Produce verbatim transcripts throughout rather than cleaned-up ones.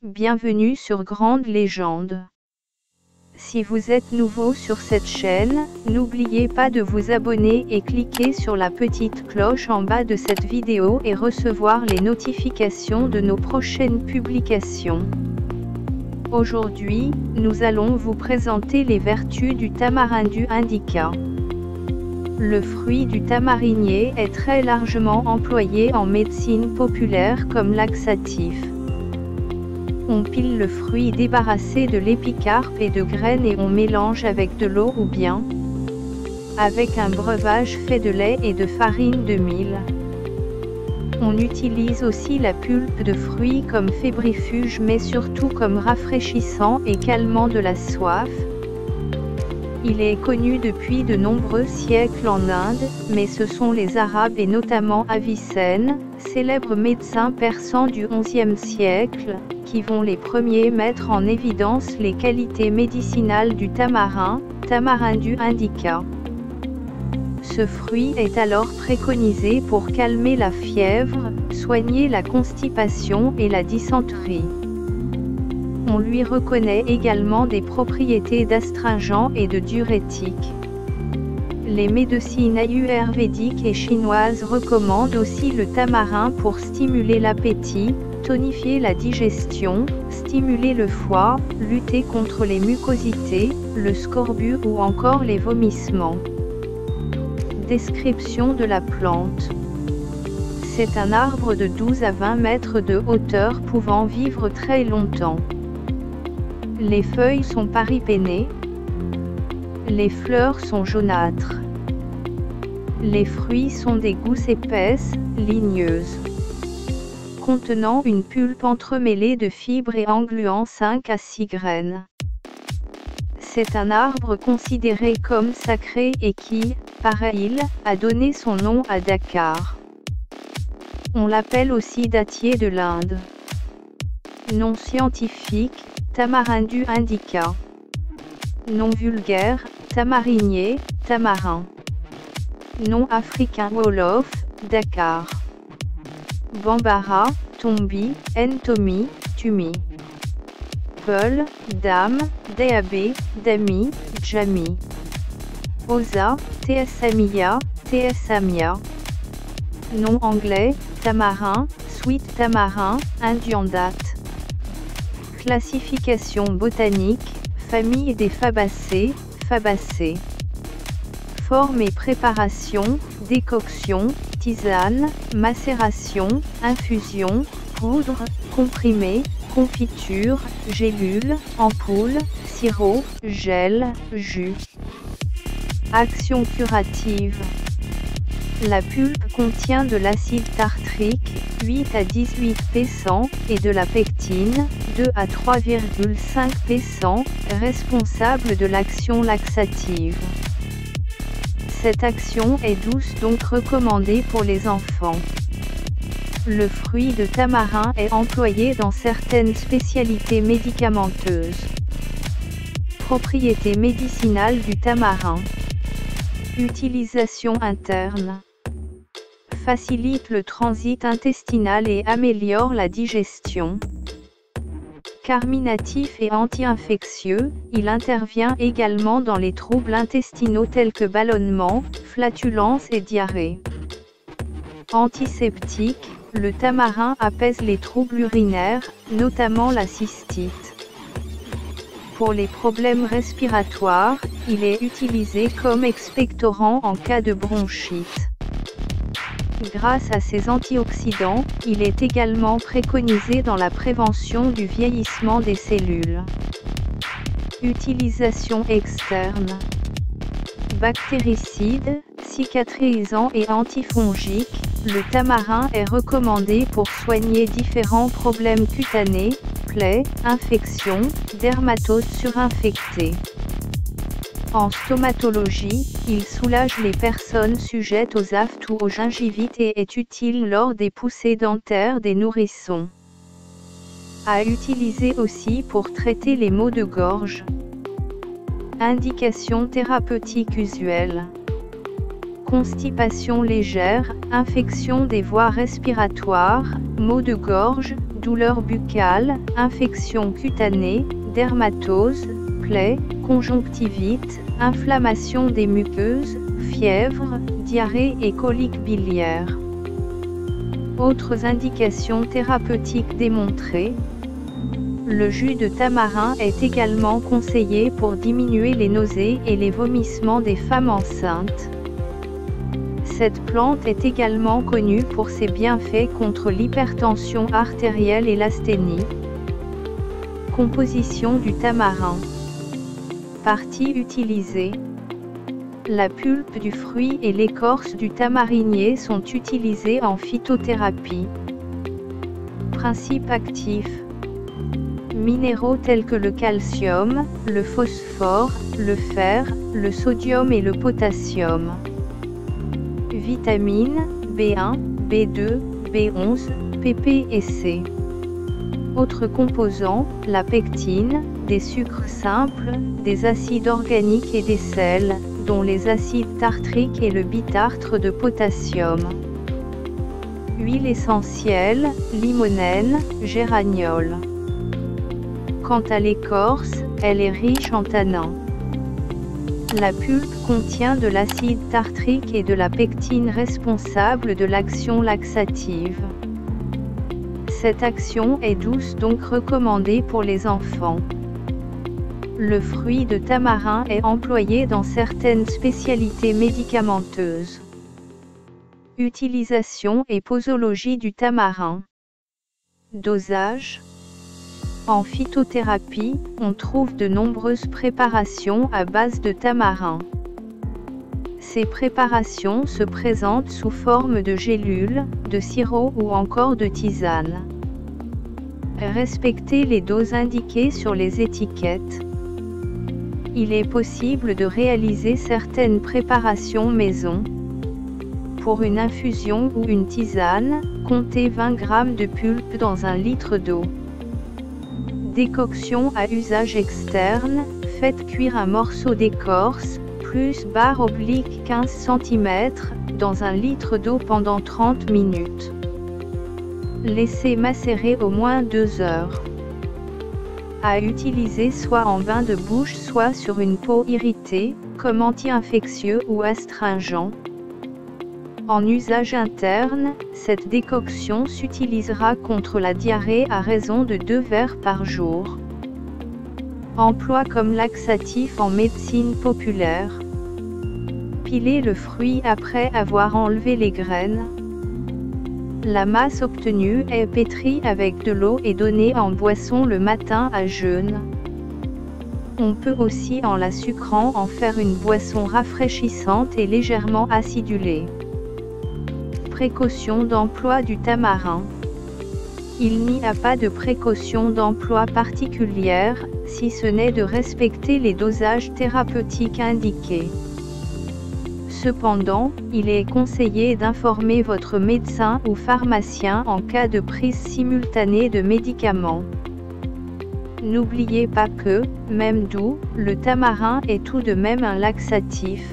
bienvenue sur Grande Légende. Si vous êtes nouveau sur cette chaîne, n'oubliez pas de vous abonner et cliquer sur la petite cloche en bas de cette vidéo et recevoir les notifications de nos prochaines publications. Aujourd'hui, nous allons vous présenter les vertus du Tamarindo indica. Le fruit du tamarinier est très largement employé en médecine populaire comme laxatif. On pile le fruit débarrassé de l'épicarpe et de graines et on mélange avec de l'eau ou bien avec un breuvage fait de lait et de farine de mil. On utilise aussi la pulpe de fruits comme fébrifuge mais surtout comme rafraîchissant et calmant de la soif. Il est connu depuis de nombreux siècles en Inde, mais ce sont les Arabes et notamment Avicenne, célèbre médecin persan du onzième siècle, qui vont les premiers mettre en évidence les qualités médicinales du tamarin, Tamarindo indica. Ce fruit est alors préconisé pour calmer la fièvre, soigner la constipation et la dysenterie. On lui reconnaît également des propriétés d'astringent et de diurétique. Les médecines ayurvédiques et chinoises recommandent aussi le tamarin pour stimuler l'appétit, tonifier la digestion, stimuler le foie, lutter contre les mucosités, le scorbut ou encore les vomissements. Description de la plante. C'est un arbre de douze à vingt mètres de hauteur pouvant vivre très longtemps. Les feuilles sont paripennées. Les fleurs sont jaunâtres. Les fruits sont des gousses épaisses, ligneuses, contenant une pulpe entremêlée de fibres et engluant cinq à six graines. C'est un arbre considéré comme sacré et qui, pareil, a donné son nom à Dakar. On l'appelle aussi dattier de l'Inde. Nom scientifique, Tamarindo indica. Nom vulgaire, tamarinier, tamarin. Nom africain wolof, Dakar. Bambara, Tombi, Ntomi, Tumi. Peul, Dame, Déabé, Dami, Jami. Osa, Tsamia, Tsamia. Nom anglais, tamarin, sweet tamarin, Indiandat. Classification botanique, famille des Fabacées, Fabacées. Forme et préparation, décoction, tisane, macération, infusion, poudre, comprimé, confiture, gélule, ampoule, sirop, gel, jus. Action curative. La pulpe contient de l'acide tartrique, huit à dix-huit pour cent, et de la pectine, deux à trois virgule cinq pour cent, responsable de l'action laxative. Cette action est douce donc recommandée pour les enfants. Le fruit de tamarin est employé dans certaines spécialités médicamenteuses. Propriétés médicinales du tamarin. Utilisation interne. Facilite le transit intestinal et améliore la digestion. Carminatif et anti-infectieux, il intervient également dans les troubles intestinaux tels que ballonnement, flatulence et diarrhée. Antiseptique, le tamarin apaise les troubles urinaires, notamment la cystite. Pour les problèmes respiratoires, il est utilisé comme expectorant en cas de bronchite. Grâce à ses antioxydants, il est également préconisé dans la prévention du vieillissement des cellules. Utilisation externe. Bactéricide, cicatrisant et antifongique, le tamarin est recommandé pour soigner différents problèmes cutanés, plaies, infections, dermatose surinfectée. En stomatologie, il soulage les personnes sujettes aux aftes ou aux gingivites et est utile lors des poussées dentaires des nourrissons. À utiliser aussi pour traiter les maux de gorge. Indications thérapeutiques usuelles. Constipation légère, infection des voies respiratoires, maux de gorge, douleurs buccales, infections cutanées, dermatose, plaies, conjonctivite, inflammation des muqueuses, fièvre, diarrhée et coliques biliaires. Autres indications thérapeutiques démontrées. Le jus de tamarin est également conseillé pour diminuer les nausées et les vomissements des femmes enceintes. Cette plante est également connue pour ses bienfaits contre l'hypertension artérielle et l'asthénie. Composition du tamarin. Parties utilisées. La pulpe du fruit et l'écorce du tamarinier sont utilisés en phytothérapie. Principes actifs. Minéraux tels que le calcium, le phosphore, le fer, le sodium et le potassium. Vitamines, B un, B deux, B onze, P P et C. Autres composants, la pectine, des sucres simples, des acides organiques et des sels, dont les acides tartriques et le bitartre de potassium. Huile essentielle, limonène, géraniol. Quant à l'écorce, elle est riche en tanins. La pulpe contient de l'acide tartrique et de la pectine responsable de l'action laxative. Cette action est douce, donc recommandée pour les enfants. Le fruit de tamarin est employé dans certaines spécialités médicamenteuses. Utilisation et posologie du tamarin. Dosage. En phytothérapie, on trouve de nombreuses préparations à base de tamarin. Ces préparations se présentent sous forme de gélules, de sirop ou encore de tisane. Respectez les doses indiquées sur les étiquettes. Il est possible de réaliser certaines préparations maison. Pour une infusion ou une tisane, comptez vingt grammes de pulpe dans un litre d'eau. Décoction à usage externe, faites cuire un morceau d'écorce, plus barre oblique quinze centimètres, dans un litre d'eau pendant trente minutes. Laissez macérer au moins deux heures. À utiliser soit en bain de bouche soit sur une peau irritée, comme anti-infectieux ou astringent. En usage interne, cette décoction s'utilisera contre la diarrhée à raison de deux verres par jour. Emploi comme laxatif en médecine populaire. Pilez le fruit après avoir enlevé les graines. La masse obtenue est pétrie avec de l'eau et donnée en boisson le matin à jeun. On peut aussi, en la sucrant, en faire une boisson rafraîchissante et légèrement acidulée. Précaution d'emploi du tamarin. Il n'y a pas de précaution d'emploi particulière, si ce n'est de respecter les dosages thérapeutiques indiqués. Cependant, il est conseillé d'informer votre médecin ou pharmacien en cas de prise simultanée de médicaments. N'oubliez pas que, même doux, le tamarin est tout de même un laxatif.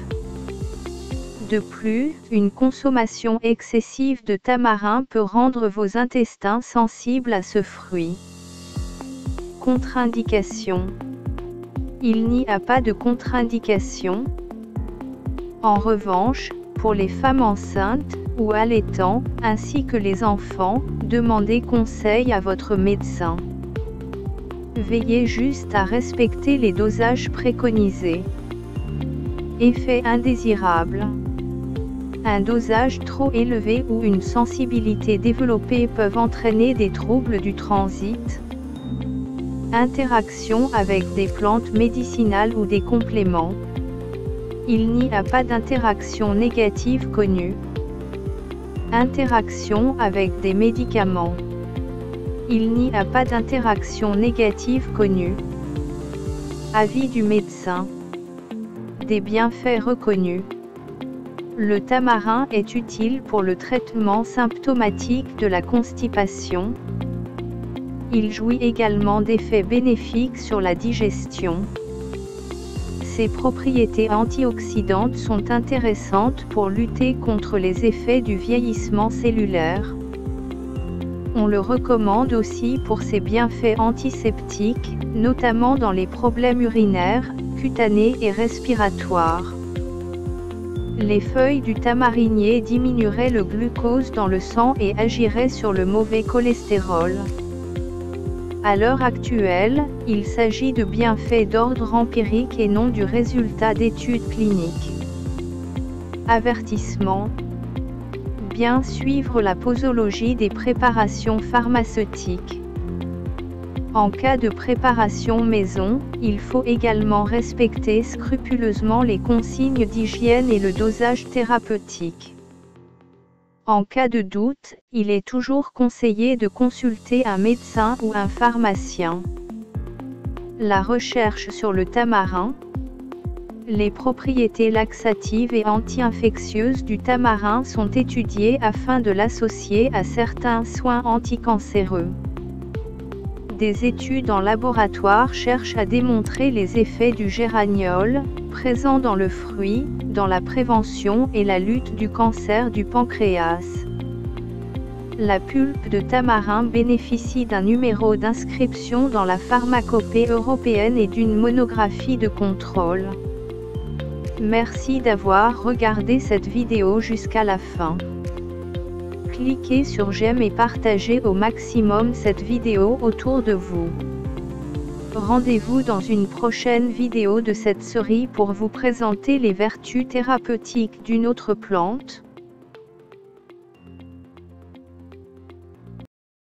De plus, une consommation excessive de tamarin peut rendre vos intestins sensibles à ce fruit. Contre-indication. Il n'y a pas de contre-indication. En revanche, pour les femmes enceintes ou allaitants, ainsi que les enfants, demandez conseil à votre médecin. Veillez juste à respecter les dosages préconisés. Effet indésirable. Un dosage trop élevé ou une sensibilité développée peuvent entraîner des troubles du transit. Interaction avec des plantes médicinales ou des compléments. Il n'y a pas d'interaction négative connue. Interaction avec des médicaments. Il n'y a pas d'interaction négative connue. Avis du médecin. Des bienfaits reconnus. Le tamarin est utile pour le traitement symptomatique de la constipation. Il jouit également d'effets bénéfiques sur la digestion. Ses propriétés antioxydantes sont intéressantes pour lutter contre les effets du vieillissement cellulaire. On le recommande aussi pour ses bienfaits antiseptiques, notamment dans les problèmes urinaires, cutanés et respiratoires. Les feuilles du tamarinier diminueraient le glucose dans le sang et agiraient sur le mauvais cholestérol. À l'heure actuelle, il s'agit de bienfaits d'ordre empirique et non du résultat d'études cliniques. Avertissement. Bien suivre la posologie des préparations pharmaceutiques. En cas de préparation maison, il faut également respecter scrupuleusement les consignes d'hygiène et le dosage thérapeutique. En cas de doute, il est toujours conseillé de consulter un médecin ou un pharmacien. La recherche sur le tamarin. Les propriétés laxatives et anti-infectieuses du tamarin sont étudiées afin de l'associer à certains soins anticancéreux. Des études en laboratoire cherchent à démontrer les effets du géraniol, présent dans le fruit, dans la prévention et la lutte du cancer du pancréas. La pulpe de tamarin bénéficie d'un numéro d'inscription dans la pharmacopée européenne et d'une monographie de contrôle. Merci d'avoir regardé cette vidéo jusqu'à la fin. Cliquez sur j'aime et partagez au maximum cette vidéo autour de vous. Rendez-vous dans une prochaine vidéo de cette série pour vous présenter les vertus thérapeutiques d'une autre plante.